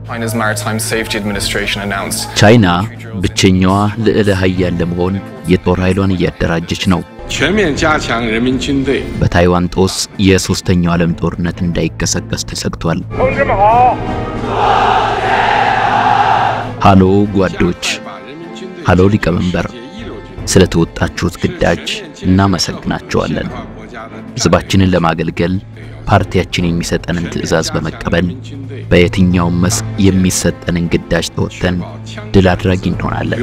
China's Maritime Safety Administration announced ቻይና ብቸኛዋ ልዕለ ኃያል ለመሆን የጦር ኃይሏን እያደራጀች ነው። በታይዋን ጦስ የሶስተኛው ዓለም ጦርነት እንዳይቀሰቀስ ተሰግቷል። ሃሎ ጓዶች፣ ሃሎ ሊቀመንበር፣ ስለተወጣችሁት ግዳጅ እናመሰግናችኋለን። ህዝባችንን ለማገልገል ፓርቲያችን የሚሰጠንን ትዕዛዝ በመቀበል በየትኛው መስክ የሚሰጠንን ግዳጅ ተወጥተን ድል አድራጊ እንሆናለን።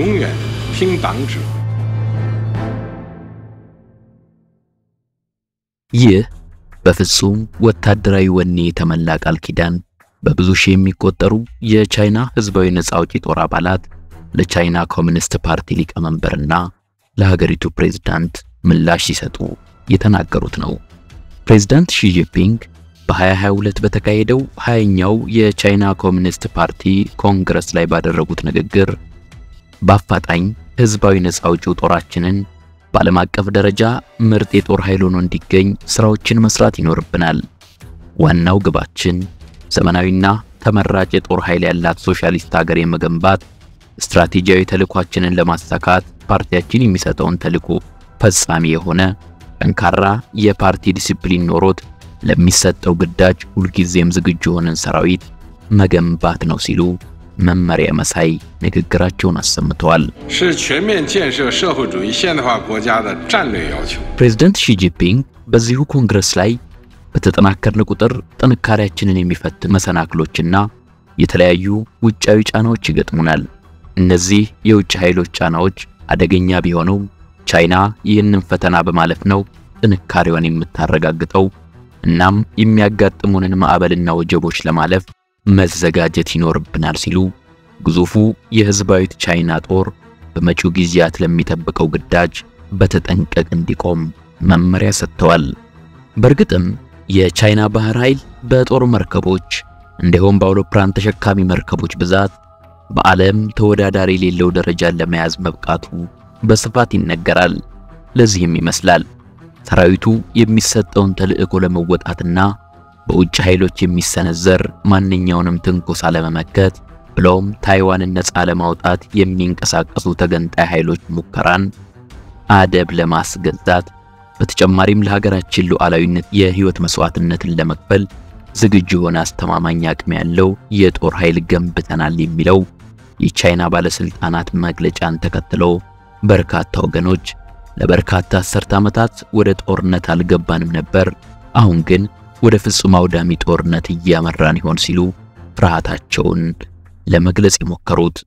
ይህ በፍጹም ወታደራዊ ወኔ የተመላ ቃል ኪዳን በብዙ ሺህ የሚቆጠሩ የቻይና ህዝባዊ ነፃ አውጪ ጦር አባላት ለቻይና ኮሚኒስት ፓርቲ ሊቀመንበርና ለሀገሪቱ ፕሬዝዳንት ምላሽ ሲሰጡ የተናገሩት ነው። ፕሬዝዳንት ሺ ጂንፒንግ በ2022 በተካሄደው 20ኛው የቻይና ኮሚኒስት ፓርቲ ኮንግረስ ላይ ባደረጉት ንግግር በአፋጣኝ ህዝባዊ ነፃ አውጪው ጦራችንን በዓለም አቀፍ ደረጃ ምርጥ የጦር ኃይል ሆኖ እንዲገኝ ስራዎችን መስራት ይኖርብናል። ዋናው ግባችን ዘመናዊና ተመራጭ የጦር ኃይል ያላት ሶሻሊስት ሀገር የመገንባት ስትራቴጂያዊ ተልዕኳችንን ለማሳካት ፓርቲያችን የሚሰጠውን ተልዕኮ ፈጻሚ የሆነ ጠንካራ የፓርቲ ዲሲፕሊን ኖሮት ለሚሰጠው ግዳጅ ሁልጊዜም ዝግጁ ሆነን ሰራዊት መገንባት ነው ሲሉ መመሪያ መሳይ ንግግራቸውን አሰምተዋል። ፕሬዝዳንት ሺ ጂንፒንግ በዚሁ ኮንግረስ ላይ በተጠናከርን ቁጥር ጥንካሬያችንን የሚፈትን መሰናክሎችና የተለያዩ ውጫዊ ጫናዎች ይገጥሙናል። እነዚህ የውጭ ኃይሎች ጫናዎች አደገኛ ቢሆኑም ቻይና ይህንን ፈተና በማለፍ ነው ጥንካሬዋን የምታረጋግጠው። እናም የሚያጋጥሙንን ማዕበልና ወጀቦች ለማለፍ መዘጋጀት ይኖርብናል ሲሉ ግዙፉ የህዝባዊት ቻይና ጦር በመጪው ጊዜያት ለሚጠብቀው ግዳጅ በተጠንቀቅ እንዲቆም መመሪያ ሰጥተዋል። በእርግጥም የቻይና ባህር ኃይል በጦር መርከቦች እንዲሁም በአውሮፕላን ተሸካሚ መርከቦች ብዛት በዓለም ተወዳዳሪ የሌለው ደረጃን ለመያዝ መብቃቱ በስፋት ይነገራል። ለዚህም ይመስላል ሰራዊቱ የሚሰጠውን ተልዕኮ ለመወጣትና በውጭ ኃይሎች የሚሰነዘር ማንኛውንም ትንኮሳ ለመመከት ብሎም ታይዋንን ነፃ ለማውጣት የሚንቀሳቀሱ ተገንጣይ ኃይሎች ሙከራን አደብ ለማስገዛት በተጨማሪም ለሀገራችን ሉዓላዊነት የህይወት መስዋዕትነትን ለመክፈል ዝግጁ ሆነ አስተማማኝ አቅም ያለው የጦር ኃይል ገንብተናል የሚለው የቻይና ባለስልጣናት መግለጫን ተከትሎ በርካታ ወገኖች ለበርካታ አስርተ ዓመታት ወደ ጦርነት አልገባንም ነበር፣ አሁን ግን ወደ ፍጹም አውዳሚ ጦርነት እያመራን ይሆን ሲሉ ፍርሃታቸውን ለመግለጽ የሞከሩት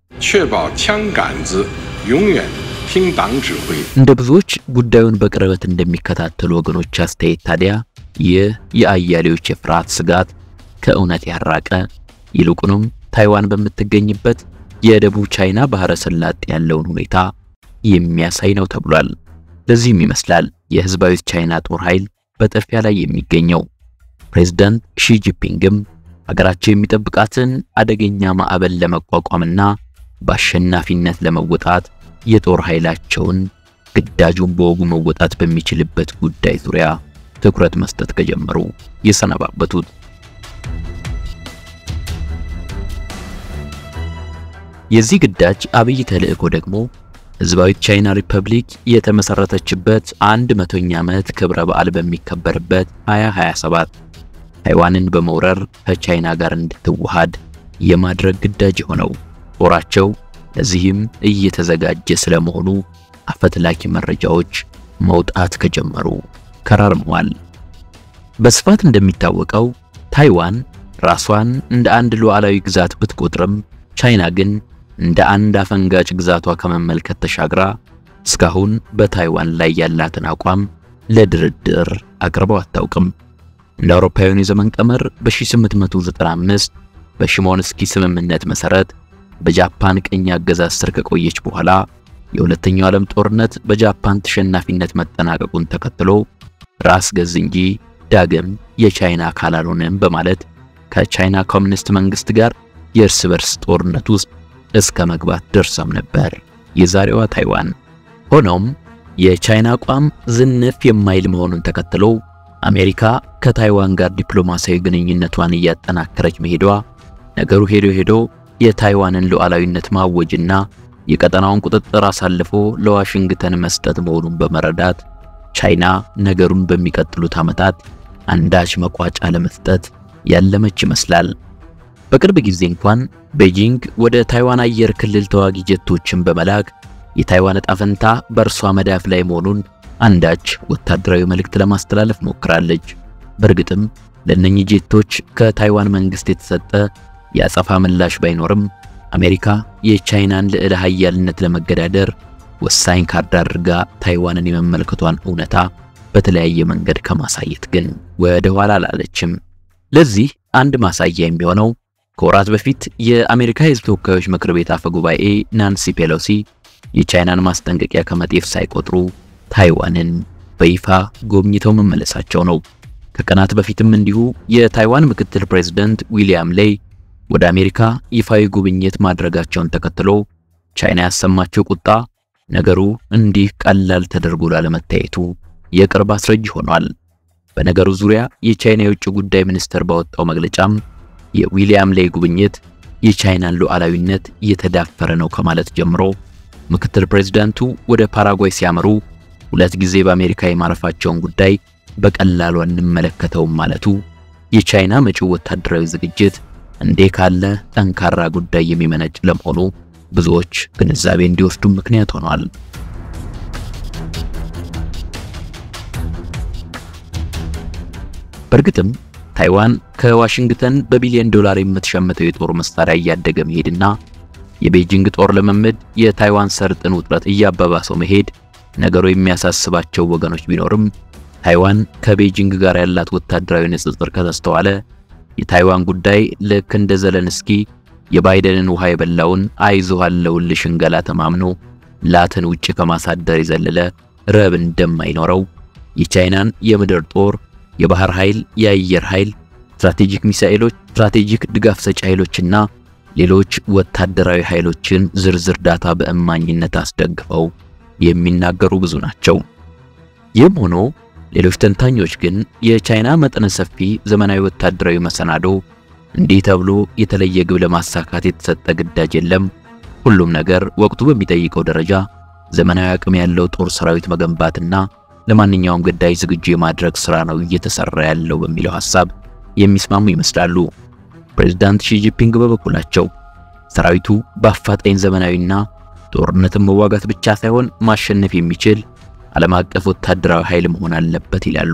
እንደ ብዙዎች ጉዳዩን በቅርበት እንደሚከታተሉ ወገኖች አስተያየት ታዲያ ይህ የአያሌዎች የፍርሃት ስጋት ከእውነት ያራቀ ይልቁንም ታይዋን በምትገኝበት የደቡብ ቻይና ባህረ ሰላጤ ያለውን ሁኔታ የሚያሳይ ነው ተብሏል። ለዚህም ይመስላል የህዝባዊት ቻይና ጦር ኃይል በጥርፊያ ላይ የሚገኘው። ፕሬዝዳንት ሺ ጂንፒንግም ሀገራቸው የሚጠብቃትን አደገኛ ማዕበል ለመቋቋምና በአሸናፊነት ለመወጣት የጦር ኃይላቸውን ግዳጁን በወጉ መወጣት በሚችልበት ጉዳይ ዙሪያ ትኩረት መስጠት ከጀመሩ የሰነባበቱት። የዚህ ግዳጅ አብይ ተልዕኮ ደግሞ ህዝባዊት ቻይና ሪፐብሊክ የተመሰረተችበት 100ኛ ዓመት ክብረ በዓል በሚከበርበት 2027 ታይዋንን በመውረር ከቻይና ጋር እንድትዋሃድ የማድረግ ግዳጅ ሆነው ጦራቸው ለዚህም እየተዘጋጀ ስለመሆኑ አፈትላኪ መረጃዎች መውጣት ከጀመሩ ከራርመዋል። በስፋት እንደሚታወቀው ታይዋን ራሷን እንደ አንድ ሉዓላዊ ግዛት ብትቆጥርም ቻይና ግን እንደ አንድ አፈንጋጭ ግዛቷ ከመመልከት ተሻግራ እስካሁን በታይዋን ላይ ያላትን አቋም ለድርድር አቅርበው አታውቅም። እንደ አውሮፓውያን የዘመን ቀመር በ1895 በሺሞንስኪ ስምምነት መሰረት በጃፓን ቀኝ አገዛዝ ስር ከቆየች በኋላ የሁለተኛው ዓለም ጦርነት በጃፓን ተሸናፊነት መጠናቀቁን ተከትሎ ራስ ገዝ እንጂ ዳግም የቻይና አካል አልሆነም በማለት ከቻይና ኮሚኒስት መንግስት ጋር የእርስ በርስ ጦርነት ውስጥ እስከ መግባት ደርሰም ነበር የዛሬዋ ታይዋን። ሆኖም የቻይና አቋም ዝንፍ የማይል መሆኑን ተከትሎ አሜሪካ ከታይዋን ጋር ዲፕሎማሲያዊ ግንኙነቷን እያጠናከረች መሄዷ ነገሩ ሄዶ የታይዋንን ሉዓላዊነት ማወጅና የቀጠናውን ቁጥጥር አሳልፎ ለዋሽንግተን መስጠት መሆኑን በመረዳት ቻይና ነገሩን በሚቀጥሉት ዓመታት አንዳች መቋጫ ለመስጠት ያለመች ይመስላል። በቅርብ ጊዜ እንኳን ቤጂንግ ወደ ታይዋን አየር ክልል ተዋጊ ጀቶችን በመላክ የታይዋን ዕጣ ፈንታ በእርሷ መዳፍ ላይ መሆኑን አንዳች ወታደራዊ መልእክት ለማስተላለፍ ሞክራለች። በእርግጥም ለእነኚህ ጀቶች ከታይዋን መንግስት የተሰጠ ያጸፋ ምላሽ ባይኖርም አሜሪካ የቻይናን ልዕለ ኃያልነት ለመገዳደር ወሳኝ ካርድ አድርጋ ታይዋንን የመመልከቷን እውነታ በተለያየ መንገድ ከማሳየት ግን ወደ ኋላ አላለችም። ለዚህ አንድ ማሳያ የሚሆነው ከወራት በፊት የአሜሪካ የሕዝብ ተወካዮች ምክር ቤት አፈ ጉባኤ ናንሲ ፔሎሲ የቻይናን ማስጠንቀቂያ ከመጤፍ ሳይቆጥሩ ታይዋንን በይፋ ጎብኝተው መመለሳቸው ነው። ከቀናት በፊትም እንዲሁ የታይዋን ምክትል ፕሬዝዳንት ዊሊያም ሌይ ወደ አሜሪካ ይፋዊ ጉብኝት ማድረጋቸውን ተከትሎ ቻይና ያሰማቸው ቁጣ ነገሩ እንዲህ ቀላል ተደርጎ ላለመታየቱ የቅርብ አስረጅ ሆኗል። በነገሩ ዙሪያ የቻይና የውጭ ጉዳይ ሚኒስትር ባወጣው መግለጫም የዊሊያም ሌይ ጉብኝት የቻይናን ሉዓላዊነት እየተዳፈረ ነው ከማለት ጀምሮ ምክትል ፕሬዝዳንቱ ወደ ፓራጓይ ሲያመሩ 2 ጊዜ በአሜሪካ የማረፋቸውን ጉዳይ በቀላሉ እንመለከተውም ማለቱ የቻይና መጪው ወታደራዊ ዝግጅት እንዴ ካለ ጠንካራ ጉዳይ የሚመነጭ ለመሆኑ ብዙዎች ግንዛቤ እንዲወስዱ ምክንያት ሆኗል። በእርግጥም ታይዋን ከዋሽንግተን በቢሊዮን ዶላር የምትሸምተው የጦር መሳሪያ እያደገ መሄድና የቤጂንግ ጦር ልምምድ የታይዋን ሰርጥን ውጥረት እያባባሰው መሄድ ነገሩ የሚያሳስባቸው ወገኖች ቢኖርም ታይዋን ከቤጂንግ ጋር ያላት ወታደራዊ ንጽጽር ከተስተዋለ የታይዋን ጉዳይ ልክ እንደ ዘለንስኪ የባይደንን ውሃ የበላውን አይዞህ አለውልሽ ሽንገላ ተማምኖ ላትን ውጭ ከማሳደር ይዘለለ ረብ እንደማይኖረው የቻይናን የምድር ጦር፣ የባህር ኃይል፣ የአየር ኃይል፣ ስትራቴጂክ ሚሳኤሎች፣ ስትራቴጂክ ድጋፍ ሰጪ ኃይሎችና ሌሎች ወታደራዊ ኃይሎችን ዝርዝር ዳታ በእማኝነት አስደግፈው የሚናገሩ ብዙ ናቸው። ይህም ሆኖ ሌሎች ተንታኞች ግን የቻይና መጠነ ሰፊ ዘመናዊ ወታደራዊ መሰናዶ እንዲህ ተብሎ የተለየ ግብ ለማሳካት የተሰጠ ግዳጅ የለም፣ ሁሉም ነገር ወቅቱ በሚጠይቀው ደረጃ ዘመናዊ አቅም ያለው ጦር ሰራዊት መገንባትና ለማንኛውም ግዳጅ ዝግጁ የማድረግ ስራ ነው እየተሰራ ያለው በሚለው ሐሳብ የሚስማሙ ይመስላሉ። ፕሬዝዳንት ሺ ጂንፒንግ በበኩላቸው ሰራዊቱ በአፋጣኝ ዘመናዊና ጦርነትን መዋጋት ብቻ ሳይሆን ማሸነፍ የሚችል ዓለም አቀፍ ወታደራዊ ኃይል መሆን አለበት ይላሉ።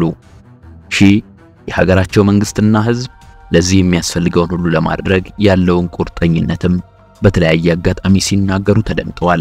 ሺ የሀገራቸው መንግስትና ህዝብ ለዚህ የሚያስፈልገውን ሁሉ ለማድረግ ያለውን ቁርጠኝነትም በተለያየ አጋጣሚ ሲናገሩ ተደምጠዋል።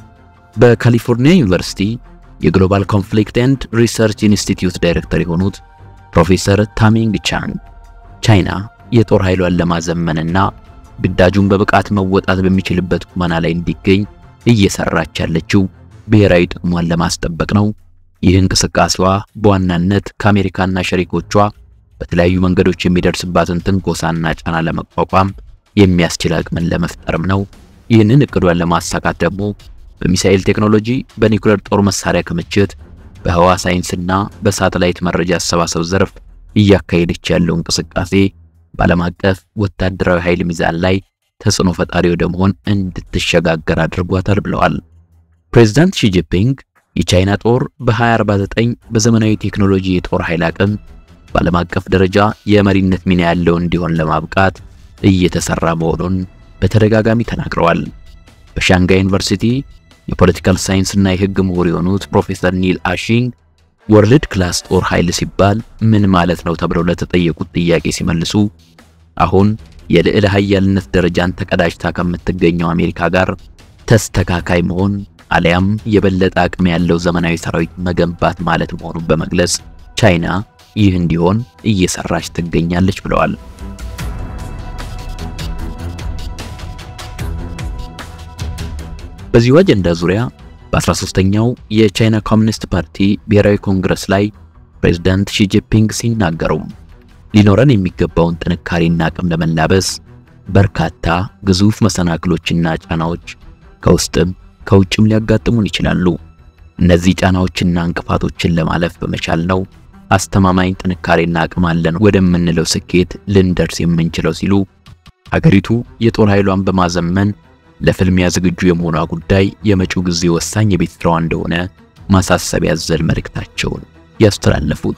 በካሊፎርኒያ ዩኒቨርሲቲ የግሎባል ኮንፍሊክት ኤንድ ሪሰርች ኢንስቲትዩት ዳይሬክተር የሆኑት ፕሮፌሰር ታሚንግ ቻንግ ቻይና የጦር ኃይሏን ለማዘመንና ግዳጁን በብቃት መወጣት በሚችልበት ቁመና ላይ እንዲገኝ እየሰራች ያለችው ብሔራዊ ጥቅሟን ለማስጠበቅ ነው። ይህ እንቅስቃሴዋ በዋናነት ከአሜሪካና ሸሪኮቿ በተለያዩ መንገዶች የሚደርስባትን ትንኮሳና ጫና ለመቋቋም የሚያስችል አቅምን ለመፍጠርም ነው። ይህንን እቅዷን ለማሳካት ደግሞ በሚሳኤል ቴክኖሎጂ፣ በኒውክሌር ጦር መሳሪያ ክምችት፣ በህዋ ሳይንስና በሳተላይት መረጃ አሰባሰብ ዘርፍ እያካሄደች ያለው እንቅስቃሴ በዓለም አቀፍ ወታደራዊ ኃይል ሚዛን ላይ ተጽዕኖ ፈጣሪ ወደ መሆን እንድትሸጋገር አድርጓታል ብለዋል። ፕሬዝዳንት ሺ ጂንፒንግ የቻይና ጦር በ2049 በዘመናዊ ቴክኖሎጂ የጦር ኃይል አቅም በዓለም አቀፍ ደረጃ የመሪነት ሚና ያለው እንዲሆን ለማብቃት እየተሰራ መሆኑን በተደጋጋሚ ተናግረዋል። በሻንጋይ ዩኒቨርሲቲ የፖለቲካል ሳይንስና የህግ ምሁር የሆኑት ፕሮፌሰር ኒል አሺንግ ወርልድ ክላስ ጦር ኃይል ሲባል ምን ማለት ነው ተብለው ለተጠየቁት ጥያቄ ሲመልሱ አሁን የልዕለ ኃያልነት ደረጃን ተቀዳጅታ ከምትገኘው አሜሪካ ጋር ተስተካካይ መሆን አሊያም የበለጠ አቅም ያለው ዘመናዊ ሰራዊት መገንባት ማለት መሆኑን በመግለጽ ቻይና ይህ እንዲሆን እየሰራች ትገኛለች ብለዋል። በዚህ አጀንዳ ዙሪያ በ13ኛው የቻይና ኮሚኒስት ፓርቲ ብሔራዊ ኮንግረስ ላይ ፕሬዝዳንት ሺ ጂንፒንግ ሲናገሩ ሊኖረን የሚገባውን ጥንካሬና አቅም ለመላበስ በርካታ ግዙፍ መሰናክሎችና ጫናዎች ከውስጥም ከውጭም ሊያጋጥሙን ይችላሉ። እነዚህ ጫናዎችና እንቅፋቶችን ለማለፍ በመቻል ነው አስተማማኝ ጥንካሬና አቅም አለን ወደምንለው ስኬት ልንደርስ የምንችለው ሲሉ ሀገሪቱ የጦር ኃይሏን በማዘመን ለፍልሚያ ዝግጁ የመሆኗ ጉዳይ የመጪው ጊዜ ወሳኝ የቤት ስራዋ እንደሆነ ማሳሰቢያ ያዘል መልእክታቸውን ያስተላለፉት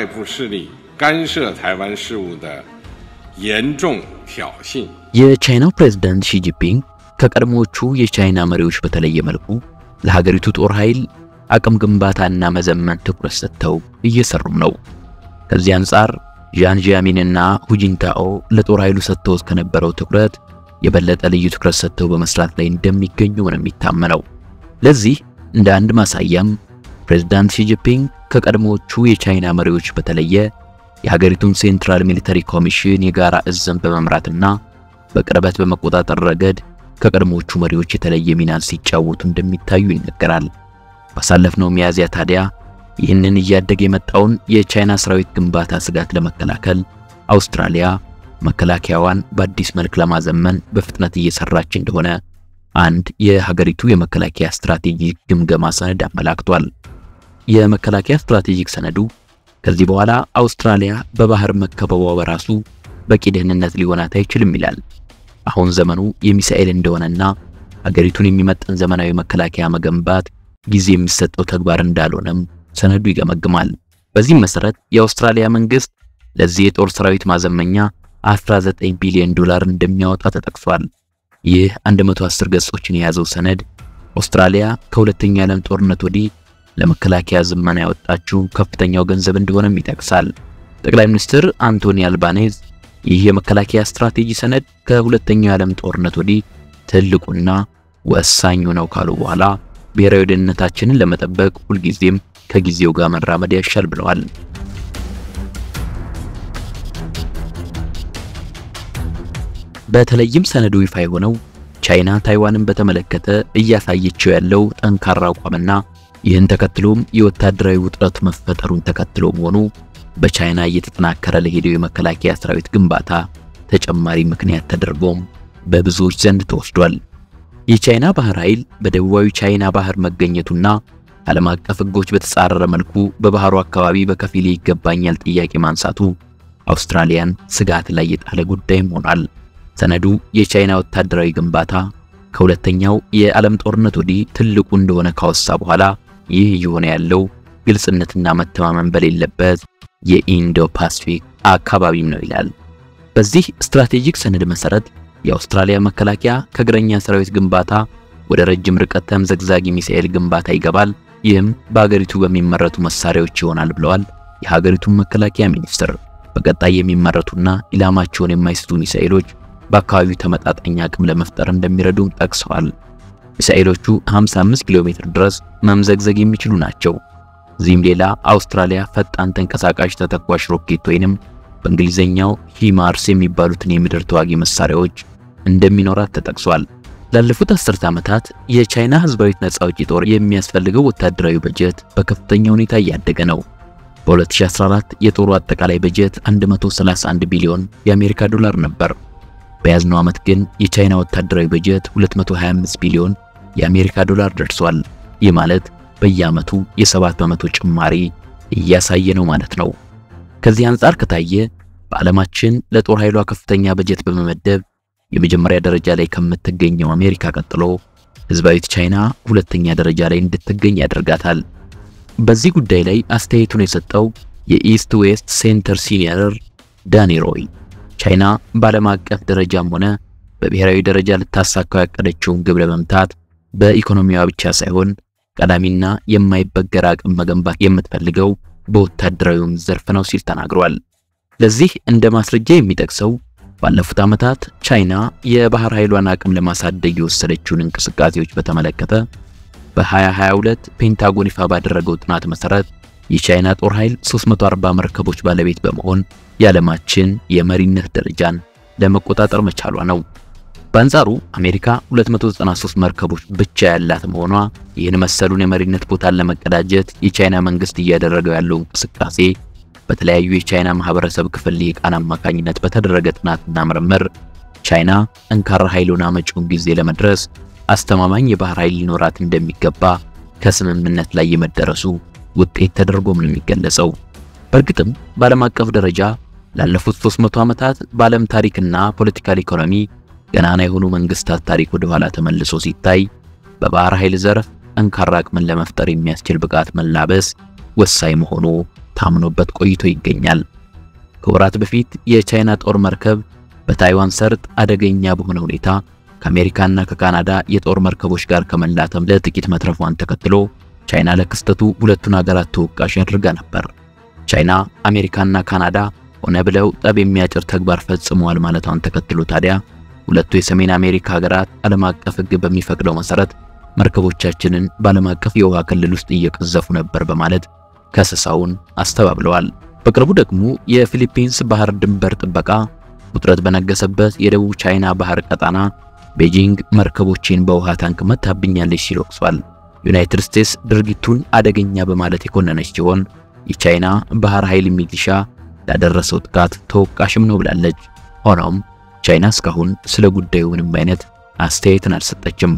የቻይናው ፕሬዝዳንት ሺ ጂንፒንግ ከቀድሞዎቹ የቻይና መሪዎች በተለየ መልኩ ለሀገሪቱ ጦር ኃይል አቅም ግንባታና መዘመን ትኩረት ሰጥተው እየሰሩ ነው። ከዚህ አንፃር ዣን ጂያሚንና ሁጂንታኦ ለጦር ኃይሉ ሰጥተው ከነበረው ትኩረት የበለጠ ልዩ ትኩረት ሰጥተው በመስራት ላይ እንደሚገኙ ነው የሚታመነው። ለዚህ እንደ አንድ ማሳያም ፕሬዝዳንት ሺ ጂንፒንግ ከቀድሞዎቹ የቻይና መሪዎች በተለየ የሀገሪቱን ሴንትራል ሚሊተሪ ኮሚሽን የጋራ እዝን በመምራትና በቅርበት በመቆጣጠር ረገድ ከቀድሞዎቹ መሪዎች የተለየ ሚናን ሲጫወቱ እንደሚታዩ ይነገራል። ባሳለፍነው ሚያዝያ ታዲያ ይህንን እያደገ የመጣውን የቻይና ሰራዊት ግንባታ ስጋት ለመከላከል አውስትራሊያ መከላከያዋን በአዲስ መልክ ለማዘመን በፍጥነት እየሰራች እንደሆነ አንድ የሀገሪቱ የመከላከያ ስትራቴጂክ ግምገማ ሰነድ አመላክቷል። የመከላከያ ስትራቴጂክ ሰነዱ ከዚህ በኋላ አውስትራሊያ በባህር መከበቧ በራሱ በቂ ደህንነት ሊሆናት አይችልም ይላል። አሁን ዘመኑ የሚሳኤል እንደሆነና ሀገሪቱን የሚመጥን ዘመናዊ መከላከያ መገንባት ጊዜ የሚሰጠው ተግባር እንዳልሆነም ሰነዱ ይገመግማል። በዚህም መሰረት የአውስትራሊያ መንግስት ለዚህ የጦር ሰራዊት ማዘመኛ 19 ቢሊዮን ዶላር እንደሚያወጣ ተጠቅሷል። ይህ 110 ገጾችን የያዘው ሰነድ አውስትራሊያ ከሁለተኛው ዓለም ጦርነት ወዲህ ለመከላከያ ዝመና ያወጣችው ከፍተኛው ገንዘብ እንደሆነም ይጠቅሳል። ጠቅላይ ሚኒስትር አንቶኒ አልባኔዝ ይህ የመከላከያ ስትራቴጂ ሰነድ ከሁለተኛው ዓለም ጦርነት ወዲህ ትልቁና ወሳኙ ነው ካሉ በኋላ ብሔራዊ ደህንነታችንን ለመጠበቅ ሁልጊዜም ከጊዜው ጋር መራመድ ያሻል ብለዋል። በተለይም ሰነዱ ይፋ የሆነው ቻይና ታይዋንን በተመለከተ እያሳየችው ያለው ጠንካራ አቋምና ይህን ተከትሎም የወታደራዊ ውጥረት መፈጠሩን ተከትሎ መሆኑ በቻይና እየተጠናከረ ለሄደው የመከላከያ ሰራዊት ግንባታ ተጨማሪ ምክንያት ተደርጎም በብዙዎች ዘንድ ተወስዷል። የቻይና ባህር ኃይል በደቡባዊ ቻይና ባህር መገኘቱና ዓለም አቀፍ ሕጎች በተጻረረ መልኩ በባህሩ አካባቢ በከፊል ይገባኛል ጥያቄ ማንሳቱ አውስትራሊያን ስጋት ላይ የጣለ ጉዳይም ሆኗል። ሰነዱ የቻይና ወታደራዊ ግንባታ ከሁለተኛው የዓለም ጦርነት ወዲህ ትልቁ እንደሆነ ካወሳ በኋላ ይህ የሆነ ያለው ግልጽነትና መተማመን በሌለበት የኢንዶ ፓሲፊክ አካባቢም ነው ይላል። በዚህ ስትራቴጂክ ሰነድ መሰረት የአውስትራሊያ መከላከያ ከእግረኛ ሰራዊት ግንባታ ወደ ረጅም ርቀት ተምዘግዛጊ ሚሳኤል ግንባታ ይገባል። ይህም በሀገሪቱ በሚመረቱ መሳሪያዎች ይሆናል ብለዋል የሀገሪቱ መከላከያ ሚኒስትር። በቀጣይ የሚመረቱና ኢላማቸውን የማይስቱ ሚሳኤሎች በአካባቢው ተመጣጣኝ አቅም ለመፍጠር እንደሚረዱም ጠቅሰዋል። ሚሳኤሎቹ 55 ኪሎ ሜትር ድረስ መምዘግዘግ የሚችሉ ናቸው። እዚህም ሌላ አውስትራሊያ ፈጣን ተንቀሳቃሽ ተተኳሽ ሮኬት ወይንም በእንግሊዘኛው ሂማርስ የሚባሉትን የምድር ተዋጊ መሳሪያዎች እንደሚኖራት ተጠቅሷል። ላለፉት 10 ዓመታት የቻይና ህዝባዊ ነፃ አውጪ ጦር የሚያስፈልገው ወታደራዊ በጀት በከፍተኛ ሁኔታ እያደገ ነው። በ2014 የጦሩ አጠቃላይ በጀት 131 ቢሊዮን የአሜሪካ ዶላር ነበር። በያዝነው ዓመት ግን የቻይና ወታደራዊ በጀት 225 ቢሊዮን የአሜሪካ ዶላር ደርሷል። ይህ ማለት በየዓመቱ የ7% ጭማሪ እያሳየ ነው ማለት ነው። ከዚህ አንፃር ከታየ በዓለማችን ለጦር ኃይሏ ከፍተኛ በጀት በመመደብ የመጀመሪያ ደረጃ ላይ ከምትገኘው አሜሪካ ቀጥሎ ህዝባዊት ቻይና ሁለተኛ ደረጃ ላይ እንድትገኝ ያደርጋታል። በዚህ ጉዳይ ላይ አስተያየቱን የሰጠው የኢስት ዌስት ሴንተር ሲኒየር ዳኒ ሮይ ቻይና በዓለም አቀፍ ደረጃም ሆነ በብሔራዊ ደረጃ ልታሳካው ያቀደችውን ግብ ለመምታት በኢኮኖሚዋ ብቻ ሳይሆን ቀዳሚና የማይበገር አቅም መገንባት የምትፈልገው በወታደራዊው ዘርፍ ነው ሲል ተናግሯል። ለዚህ እንደ ማስረጃ የሚጠቅሰው ባለፉት ዓመታት ቻይና የባህር ኃይሏን አቅም ለማሳደግ የወሰደችውን እንቅስቃሴዎች በተመለከተ በ2022 ፔንታጎን ይፋ ባደረገው ጥናት መሰረት የቻይና ጦር ኃይል 340 መርከቦች ባለቤት በመሆን የዓለማችን የመሪነት ደረጃን ለመቆጣጠር መቻሏ ነው። በአንጻሩ አሜሪካ 293 መርከቦች ብቻ ያላት መሆኗ ይህን መሰሉን የመሪነት ቦታን ለመቀዳጀት የቻይና መንግስት እያደረገው ያለው እንቅስቃሴ በተለያዩ የቻይና ማህበረሰብ ክፍል ሊቃን አማካኝነት በተደረገ ጥናትና ምርምር ቻይና ጠንካራ ኃይሉን አመጪውን ጊዜ ለመድረስ አስተማማኝ የባህር ኃይል ሊኖራት እንደሚገባ ከስምምነት ላይ የመደረሱ ውጤት ተደርጎም ነው የሚገለጸው። በእርግጥም በዓለም አቀፍ ደረጃ ላለፉት 300 ዓመታት በዓለም ታሪክና ፖለቲካል ኢኮኖሚ ገናና የሆኑ መንግስታት ታሪክ ወደ ኋላ ተመልሶ ሲታይ በባህር ኃይል ዘርፍ ጠንካራ አቅምን ለመፍጠር የሚያስችል ብቃት መላበስ ወሳኝ መሆኑ ታምኖበት ቆይቶ ይገኛል። ከወራት በፊት የቻይና ጦር መርከብ በታይዋን ሰርጥ አደገኛ በሆነ ሁኔታ ከአሜሪካና ከካናዳ የጦር መርከቦች ጋር ከመላተም ለጥቂት መትረፏን ተከትሎ ቻይና ለክስተቱ ሁለቱን ሀገራት ተወቃሽ አድርጋ ነበር። ቻይና አሜሪካና ካናዳ ሆነ ብለው ጠብ የሚያጭር ተግባር ፈጽመዋል ማለቷን ተከትሎ ታዲያ ሁለቱ የሰሜን አሜሪካ ሀገራት ዓለም አቀፍ ሕግ በሚፈቅደው መሰረት መርከቦቻችንን በዓለም አቀፍ የውሃ ክልል ውስጥ እየቀዘፉ ነበር በማለት ከሰሳውን አስተባብለዋል። በቅርቡ ደግሞ የፊሊፒንስ ባህር ድንበር ጥበቃ ውጥረት በነገሰበት የደቡብ ቻይና ባህር ቀጣና ቤጂንግ መርከቦችን በውሃ ታንክ መታብኛለች ሲል ወቅሷል። ዩናይትድ ስቴትስ ድርጊቱን አደገኛ በማለት የኮነነች ሲሆን የቻይና ባህር ኃይል ሚሊሻ ያደረሰው ጥቃት ተወቃሽም ነው ብላለች። ሆኖም ቻይና እስካሁን ስለ ጉዳዩ ምንም አይነት አስተያየትን አልሰጠችም።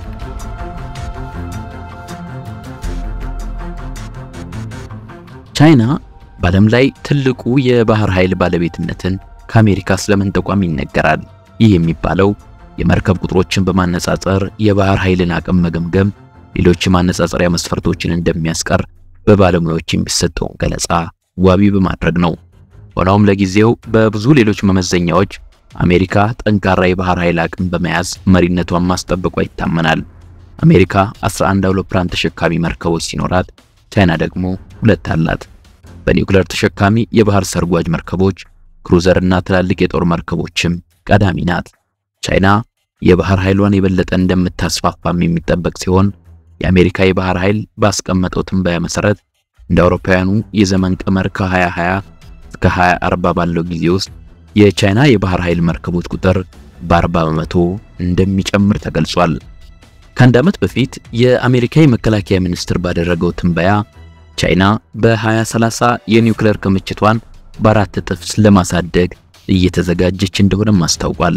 ቻይና በዓለም ላይ ትልቁ የባህር ኃይል ባለቤትነትን ከአሜሪካ ስለመንጠቋም ይነገራል። ይህ የሚባለው የመርከብ ቁጥሮችን በማነጻጸር የባህር ኃይልን አቅም መገምገም ሌሎች ማነጻጸሪያ መስፈርቶችን እንደሚያስቀር በባለሙያዎች የሚሰጠውን ገለጻ ዋቢ በማድረግ ነው። ሆኖም ለጊዜው በብዙ ሌሎች መመዘኛዎች አሜሪካ ጠንካራ የባህር ኃይል አቅም በመያዝ መሪነቷን ማስጠበቋ ይታመናል። አሜሪካ 11 አውሮፕላን ተሸካሚ መርከቦች ሲኖራት ቻይና ደግሞ 2 አላት። በኒውክሌር ተሸካሚ የባህር ሰርጓጅ መርከቦች፣ ክሩዘርና ትላልቅ የጦር መርከቦችም ቀዳሚ ናት። ቻይና የባህር ኃይሏን የበለጠ እንደምታስፋፋም የሚጠበቅ ሲሆን የአሜሪካ የባህር ኃይል ባስቀመጠው ትንበያ መሰረት እንደ አውሮፓውያኑ የዘመን ቀመር ከ2020 እስከ 2040 ባለው ጊዜ ውስጥ የቻይና የባህር ኃይል መርከቦች ቁጥር በ40% እንደሚጨምር ተገልጿል። ከአንድ ዓመት በፊት የአሜሪካ የመከላከያ ሚኒስትር ባደረገው ትንበያ ቻይና በ2030 የኒውክሌር ክምችቷን በ4 እጥፍ ለማሳደግ እየተዘጋጀች እንደሆነም አስታውቋል።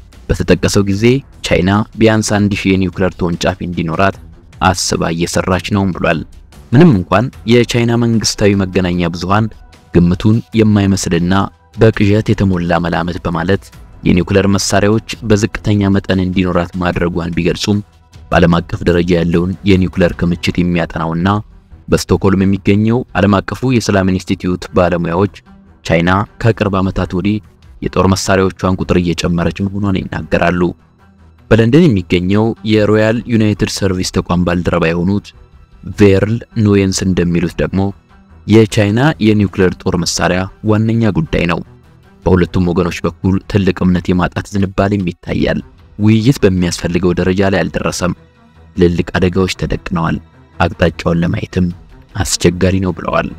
በተጠቀሰው ጊዜ ቻይና ቢያንስ 1000 የኒውክሌር ተወንጫፊ እንዲኖራት አስባ እየሰራች ነው ብሏል። ምንም እንኳን የቻይና መንግስታዊ መገናኛ ብዙሃን ግምቱን የማይመስልና በቅዠት የተሞላ መላመት በማለት የኒውክሌር መሳሪያዎች በዝቅተኛ መጠን እንዲኖራት ማድረጓን ቢገልጹም በዓለም አቀፍ ደረጃ ያለውን የኒውክሌር ክምችት የሚያጠናውና በስቶክሆልም የሚገኘው ዓለም አቀፉ የሰላም ኢንስቲትዩት ባለሙያዎች ቻይና ከቅርብ ዓመታት ወዲህ የጦር መሳሪያዎቿን ቁጥር እየጨመረች መሆኗን ይናገራሉ። በለንደን የሚገኘው የሮያል ዩናይትድ ሰርቪስ ተቋም ባልደረባ የሆኑት ቬርል ኖየንስ እንደሚሉት ደግሞ የቻይና የኒውክሌር ጦር መሳሪያ ዋነኛ ጉዳይ ነው። በሁለቱም ወገኖች በኩል ትልቅ እምነት የማጣት ዝንባሌም ይታያል። ውይይት በሚያስፈልገው ደረጃ ላይ አልደረሰም። ትልልቅ አደጋዎች ተደቅነዋል። አቅጣጫውን ለማየትም አስቸጋሪ ነው ብለዋል።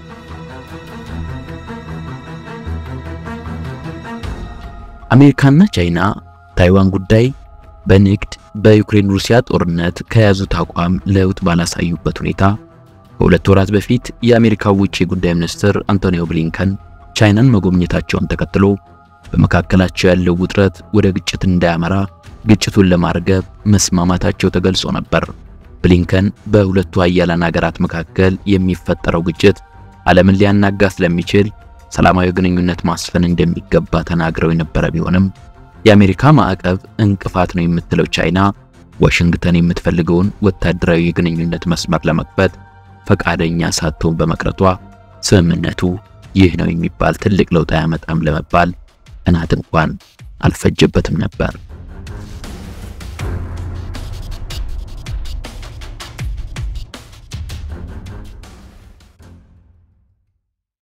አሜሪካና ቻይና ታይዋን ጉዳይ በንግድ በዩክሬን ሩሲያ ጦርነት ከያዙት አቋም ለውጥ ባላሳዩበት ሁኔታ ከሁለት ወራት በፊት የአሜሪካው ውጭ ጉዳይ ሚኒስትር አንቶኒ ብሊንከን ቻይናን መጎብኘታቸውን ተከትሎ በመካከላቸው ያለው ውጥረት ወደ ግጭት እንዳያመራ ግጭቱን ለማርገብ መስማማታቸው ተገልጾ ነበር። ብሊንከን በሁለቱ ኃያላን ሀገራት መካከል የሚፈጠረው ግጭት ዓለምን ሊያናጋ ስለሚችል ሰላማዊ ግንኙነት ማስፈን እንደሚገባ ተናግረው የነበረ ቢሆንም የአሜሪካ ማዕቀብ እንቅፋት ነው የምትለው ቻይና ዋሽንግተን የምትፈልገውን ወታደራዊ የግንኙነት መስመር ለመክፈት ፈቃደኛ ሳትሆን በመቅረቷ ስምምነቱ ይህ ነው የሚባል ትልቅ ለውጥ ያመጣም ለመባል ቀናት እንኳን አልፈጀበትም ነበር።